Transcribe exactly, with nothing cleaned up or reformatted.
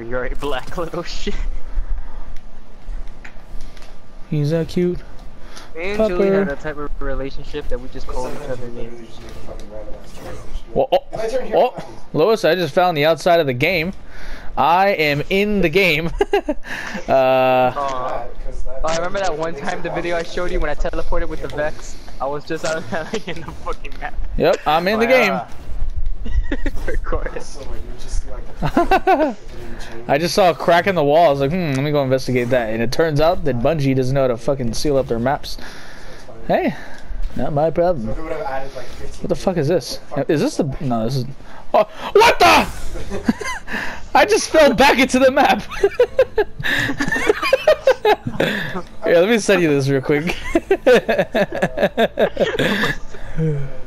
You're a black little shit. He's a cute. Me and Pupper. Julie had a type of relationship that we just called each other names. Whoa, oh, oh, Lois, I just found the outside of the game. I am in the game. uh, uh, oh, I remember that one time the video I showed you when I teleported with the Vex. I was just out of in the fucking map. Yep, I'm in the game. Record it. I just saw a crack in the wall. I was like, hmm, let me go investigate that. And it turns out that Bungie doesn't know how to fucking seal up their maps. Hey, not my problem. What the fuck is this? Is this the... No, this is... Oh, what the? I just fell back into the map. Here, let me send you this real quick.